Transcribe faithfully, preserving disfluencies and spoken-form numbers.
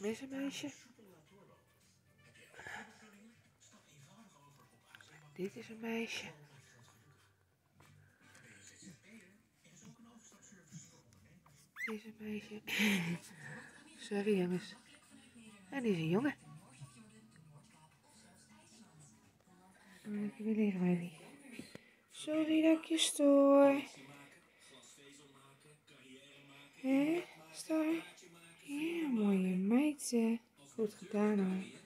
Dit is een meisje. Dit is een meisje. Dit is een meisje. Sorry jongens. En dit is een jongen. Lekker weer liggen, baby. Sorry dat ik je stoor. Hé, stoor? Ja, mooie meid. Goed gedaan hoor.